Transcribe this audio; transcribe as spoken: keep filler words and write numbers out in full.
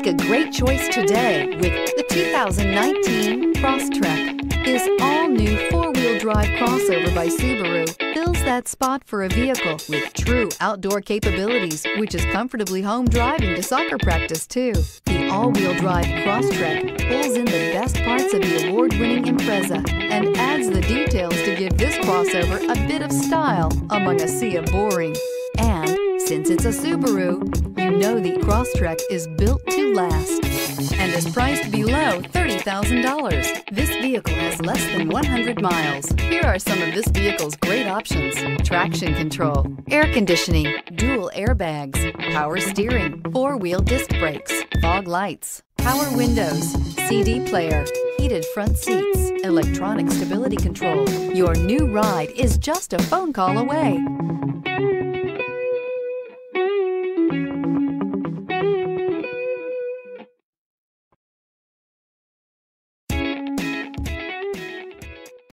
a great choice today with the two thousand nineteen Crosstrek. This all-new four-wheel drive crossover by Subaru fills that spot for a vehicle with true outdoor capabilities, which is comfortably home driving to soccer practice too. The all-wheel drive Crosstrek pulls in the best parts of the award-winning Impreza and adds the details to give this crossover a bit of style among a sea of boring. And since it's a Subaru, you know the Crosstrek is built to last and is priced below thirty thousand dollars. This vehicle has less than one hundred miles. Here are some of this vehicle's great options: traction control, air conditioning, dual airbags, power steering, four-wheel disc brakes, fog lights, power windows, C D player, heated front seats, electronic stability control. Your new ride is just a phone call away.